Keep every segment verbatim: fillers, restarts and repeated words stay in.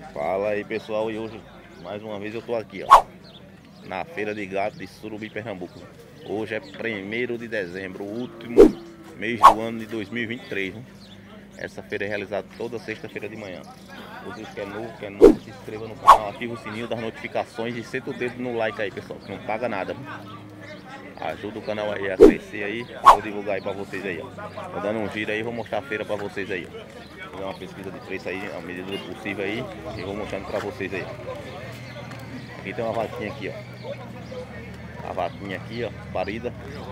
Fala aí pessoal, e hoje mais uma vez eu tô aqui, ó, na feira de gado de Surubim, Pernambuco. Hoje é primeiro de dezembro, o último mês do ano de dois mil e vinte e três, né? Essa feira é realizada toda sexta-feira de manhã. Vocês que é novo, que é novo, se inscreva no canal, ativa o sininho das notificações e senta o dedo no like aí, pessoal, que não paga nada. Ajuda o canal aí a crescer aí. Vou divulgar aí pra vocês aí, ó. Tô dando um giro aí, vou mostrar a feira pra vocês aí, ó. Vou fazer uma pesquisa de preço aí, à medida do possível aí, e vou mostrando pra vocês aí. Aqui tem uma vaquinha aqui, ó. A vaquinha aqui, ó, parida.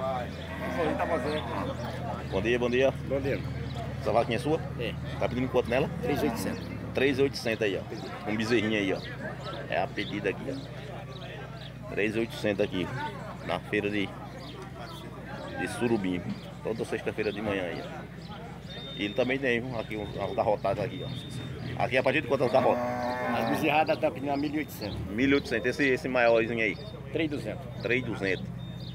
Bom dia, bom dia. Bom dia. Essa vaquinha é sua? É. Tá pedindo quanto nela? três mil e oitocentos. três mil e oitocentos aí, ó. Um bezerrinho aí, ó. É a pedida aqui, ó. três mil e oitocentos aqui, na feira de, de Surubim. Toda sexta-feira de manhã aí, ó. E ele também tem, viu? Aqui um garrotado aqui, ó. Aqui é a partir de quantas garrotas? As bezerradas estão pedindo a mil e oitocentos. mil e oitocentos. Esse, esse maiorzinho aí? três mil e duzentos. três mil e duzentos.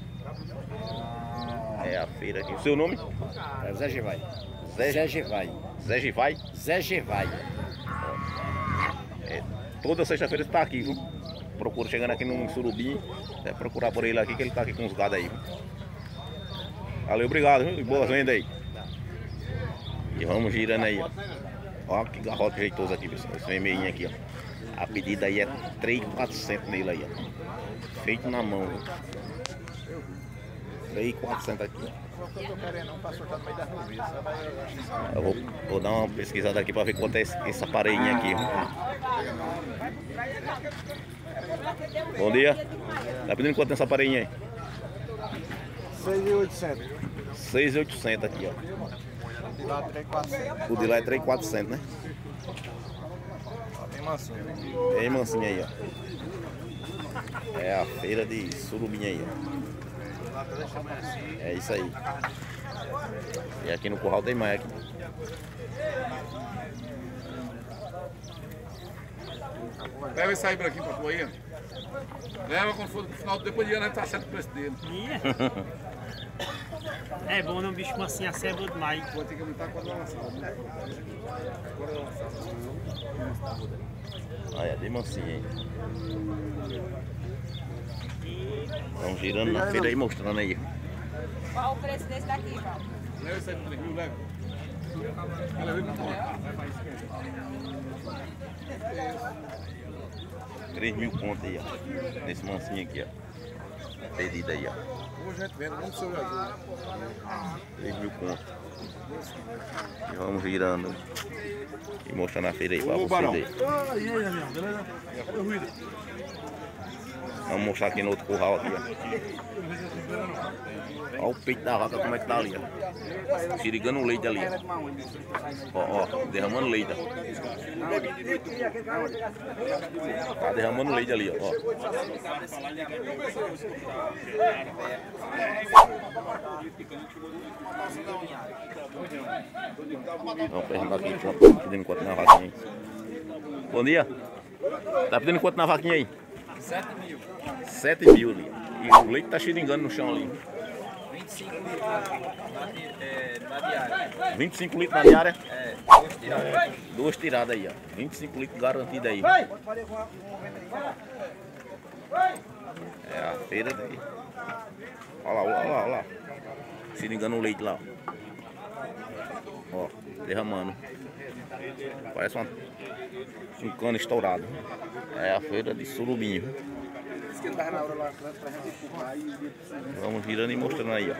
É a feira aqui. O seu nome? É Zé Gevai. Zé, Zé Gevai. Zé Givai? Zé Gevai. É, toda sexta-feira você tá aqui, viu? Procura, chegando aqui no Surubim, é procurar por ele aqui, que ele tá aqui com os gados aí, viu? Valeu, obrigado, viu? E boas vendas aí. E vamos girando aí, ó. Ó que garrote jeitoso aqui, pessoal. Esse vermelhinho aqui, ó. A pedida aí é três mil e quatrocentos nele aí, ó. Feito na mão, viu? três mil e quatrocentos aqui, ó. Eu vou, vou dar uma pesquisada aqui pra ver quanto é esse, essa pareinha aqui, viu? Bom dia. Tá pedindo quanto nessa pareinha aí? seis mil e oitocentos. seis mil e oitocentos aqui, ó. Lá três mil e quatrocentos. O de lá é três mil e quatrocentos, né? Tem mansinho. Bem mansinho aí, ó. É a feira de Surubim aí, ó. É isso aí. E aqui no curral tem mais aqui. Leva esse aí branquinho pra tu aí. Leva quando for no final, depois de ano, a gente tá certo o preço dele. É bom, não, bicho assim, assim é bom demais. Vou ter que aumentar quando lançar. Quando lançar. Olha, bem mansinho aí. Estão girando na feira aí, mostrando aí. Qual o preço desse daqui, Val? Leva esse aí por três mil, leva. Leva ele pra fora. três mil conto aí, ó. Nesse mansinho aqui, ó. Pedido aí, ó. Hoje a gente vende, vamos seu Jesus. três mil conto. E vamos girando. E mostrando a feira aí pra Ô, vocês Barão. aí. Ah, e aí, Daniel, beleza? Cadê o ruído? Vamos mostrar aqui no outro curral aqui, ó. Olha o peito da vaca como é que tá ali, ó. Xirigando o leite ali, ó. Ó, ó, derramando leite, ó. Tá derramando leite ali, ó. Vamos perguntar aqui, tá pedindo quanto na vaquinha aí. Bom dia. Tá pedindo quanto na vaquinha aí? sete mil. sete mil ali. E o leite tá xeringando no chão ali. vinte e cinco litros na diária. vinte e cinco litros na diária. É, duas tiradas. Duas tiradas aí, ó. vinte e cinco litros garantido aí. É a feira daí. Olha lá, olha lá, olha lá. Xeringando o leite lá, ó. Ó, derramando. Parece uma, um cano estourado. É a feira de Surubim. Vamos girando e mostrando aí, ó.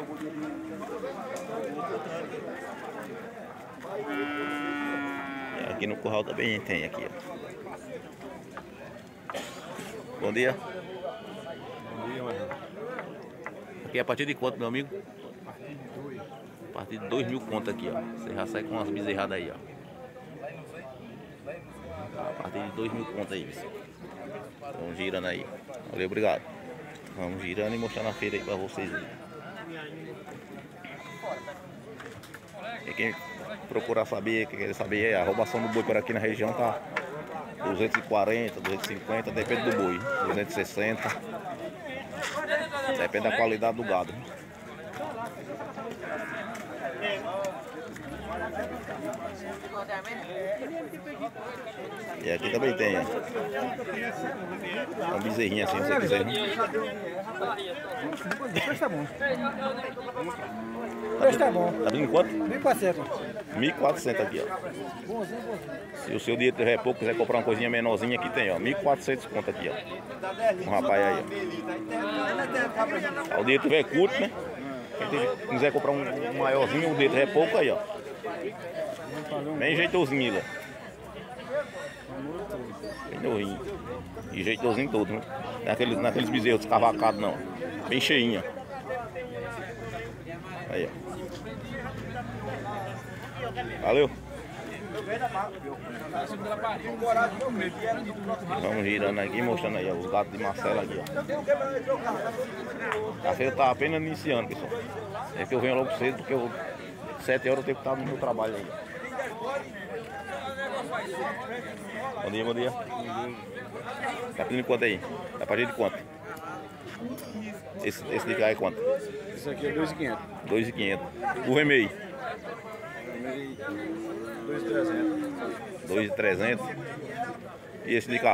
E aqui no curral também tem aqui, ó. Bom dia. Bom dia, mano. Aqui é a partir de quanto, meu amigo? A partir de dois mil conto aqui, ó. Você já sai com umas bezerradas aí, ó. A partir de dois mil conto aí, pessoal. Vamos girando aí. Valeu, obrigado. Vamos girando e mostrando a feira aí pra vocês aí. E quem procurar saber, quem quer saber, a roubação do boi por aqui na região tá duzentos e quarenta, duzentos e cinquenta, depende do boi. duzentos e sessenta. Depende da qualidade do gado. E aqui também tem, ó. Uma bezerrinha assim, se você quiser. Depois tá bom. Depois tá bom. Tá vindo quanto? mil e quatrocentos. mil e quatrocentos aqui, ó. Se o seu dinheiro tiver pouco, quiser comprar uma coisinha menorzinha, aqui tem, ó. mil e quatrocentos conto aqui, ó. Um rapaz aí, ó. O dinheiro tiver curto, né? Quem quiser comprar um maiorzinho, o dinheiro tiver pouco aí, ó. Bem jeitosinho, ó. Bem novinho. E jeitosinho todo, né? Naqueles, naqueles bezerros descavacados, não. Bem cheinho, ó. Aí, ó. Valeu. Vamos girando aqui, mostrando aí, ó, os gatos de Marcelo aqui, ó. A feira tá apenas iniciando, pessoal. É que eu venho logo cedo, porque eu, sete horas eu tenho que estar no meu trabalho aí. Bom dia, bom dia. Tá pedindo quanto aí? Tá pedindo de quanto? Esse, esse de cá é quanto? Isso aqui é dois mil e quinhentos. dois mil e quinhentos. O remei? dois mil e trezentos. dois mil e trezentos. E esse de cá?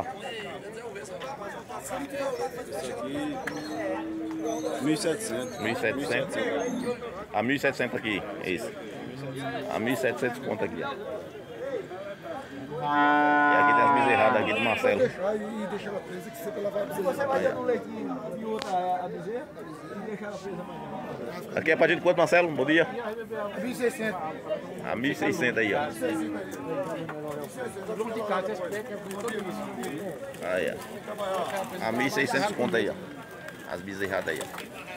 Esse aqui mil e setecentos. mil e setecentos. A mil e setecentos aqui, esse. A mil e setecentos conto aqui, ó. E aqui tem as bezerradas aqui do Marcelo. E deixa ela presa que você vai lavar a bezerra. Você vai no leitinho e outra a bezerra e deixa ela presa amanhã. Aqui é a partir de quanto, Marcelo? Bom dia. mil e seiscentos. A mil e seiscentos aí, ó. Aí, ó. A mil e seiscentos conto aí, ó. As bezerradas aí, ó.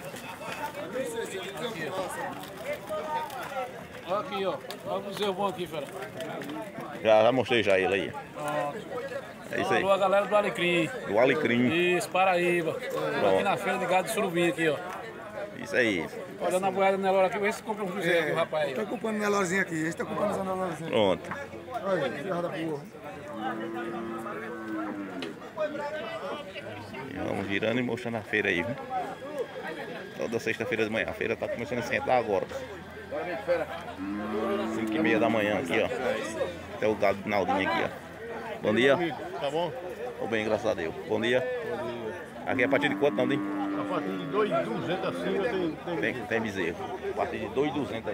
Olha aqui, ó. Olha o bezerro bom aqui, fera. Já, já mostrei já ele aí. É isso aí. Alô, a galera do Alecrim. Do Alecrim. Isso, Paraíba. Aqui na feira de gado de Surubim aqui, ó. Isso aí. Olha na boiada do Nelore aqui, vê se compra um bezerro aqui, o rapaz aí. Tá comprando o Nelorzinho aqui. Esse tá comprando essa Nelorzinha. Pronto. Olha, bezerra da porra. E vamos girando e mostrando a feira aí, viu? Toda sexta-feira de manhã. A feira tá começando a sentar agora. cinco e meia da manhã aqui, ó. Até o gado de Naldinho aqui, ó. Bom dia. Tá bom? Tô bem, graças a Deus. Bom dia. Aqui é a partir de quanto, Naldinho? A partir de dois mil e duzentos acima tem, tem... Tem, tem bezerro. A partir de dois mil e duzentos aí.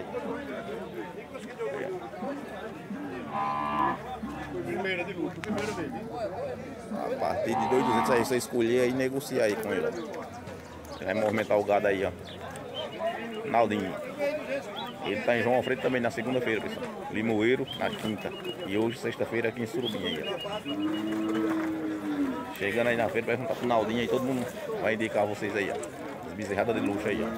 Primeira de luta, primeira vez. A partir de dois mil e duzentos aí você escolher aí e negociar aí com ele. Vai movimentar o gado aí, ó. Naldinho. Ele tá em João Alfredo também na segunda-feira, pessoal. Limoeiro na quinta. E hoje, sexta-feira, aqui em Surubim aí, ó. Chegando aí na feira, vai juntar com o Naldinho aí, todo mundo vai indicar vocês aí, ó. As bezerradas de luxo aí, ó.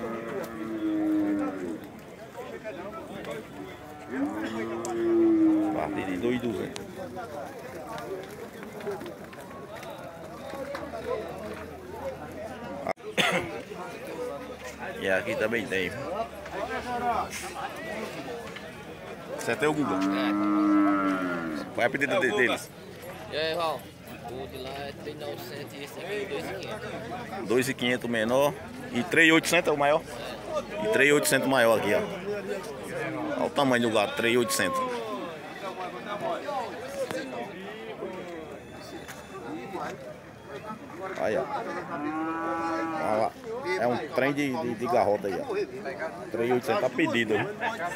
A partir de dois mil e duzentos. E aqui também tem. Você tem o Google? É. Qual é a pedida de- deles? E aí, Val? O de lá é três mil e novecentos e esse aqui é dois mil e quinhentos. dois mil e quinhentos o menor e três mil e oitocentos é o maior. E três mil e oitocentos o maior aqui, ó. Olha o tamanho do gato, três mil e oitocentos. Aí, ó. Olha lá. É um trem de, de, de garrota aí, ó. três mil e oitocentos tá pedido, viu?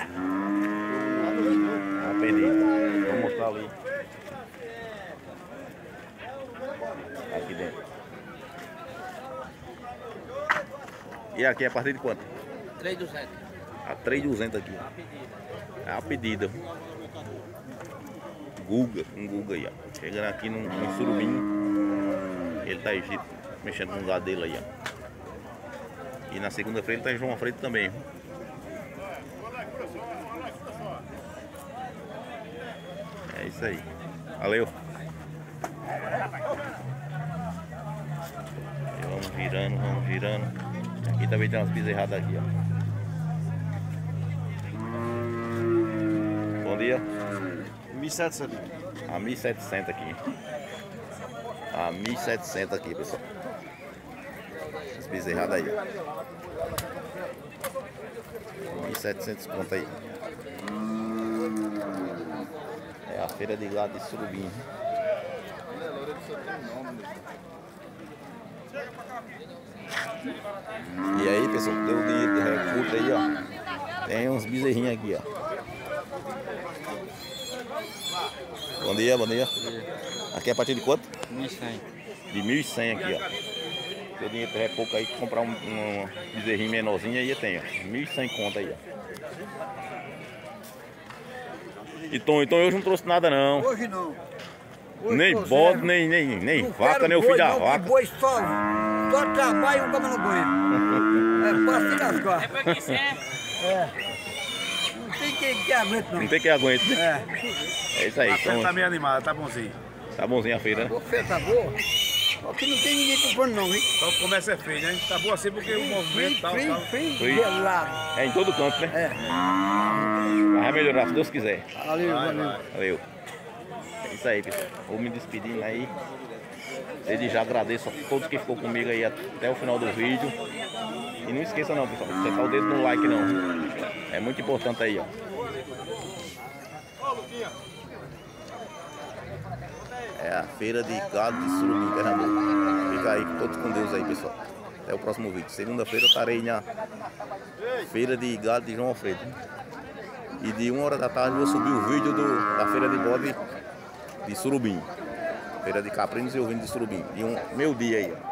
Tá pedido. Vou mostrar ali. Aqui dentro. E aqui é a partir de quanto? três mil e duzentos. A três mil e duzentos aqui, ó. É a pedida. Guga, um Guga aí, ó. Chegando aqui num, num Surubim. Ele tá aí, mexendo com o gado dele aí, ó. E na segunda-feira ele tá em João Alfredo também. É isso aí. Valeu. E vamos virando, vamos virando. Aqui também tem umas bezerradas aqui, ó. Bom dia. mil e setecentos. A mil e setecentos aqui. A mil e setecentos aqui, pessoal. As bezerradas aí, ó. mil e setecentos conto aí. É a feira de gado de Surubim. E aí, pessoal, deu o dinheiro de recruta aí, ó. Tem uns bezerrinhos aqui, ó. Bom dia, bom dia. Aqui é a partir de quanto? mil e cem. De mil e cem aqui, ó. Seu dinheiro é pouco aí, comprar um, um bezerrinho menorzinho aí tem, ó. mil e cem conto aí, ó. Então, então hoje não trouxe nada não. Hoje não. Hoje Nem trouxe, bode, né? nem, nem, nem Não vaca, quero nem o filho boi, da não, que vaca. Boi só, só trabalha e um cama no banho. É fácil de lascar. É pra que isso é? É. Não tem quem que aguente, não. Não tem quem aguente, né? É. É isso aí. A Então, feira tá meio animada, tá bonzinho. tá bonzinho a feira, né? A feira tá boa. Só que não tem ninguém comprando, não, hein? Só o comércio é feio, né? Tá boa assim porque o movimento tal, Frio, tal. frio, Frio. gelado. É em todo canto, né? É. Mas vai melhorar, se Deus quiser. Valeu, valeu. Valeu. É isso aí, pessoal. Vou me despedindo aí. Desde já agradeço a todos que ficou comigo aí até o final do vídeo. E não esqueça não, pessoal, acertar o dedo no like não. É muito importante aí, ó. É a feira de gado de Surubim, Pernambuco. Fica aí, todos com Deus aí, pessoal. Até o próximo vídeo. Segunda-feira eu estarei na feira de gado de João Alfredo. E de uma hora da tarde eu vou subir o vídeo do, da feira de bode de Surubim. Feira de caprinos e ovinos de Surubim. E um meu dia aí, ó.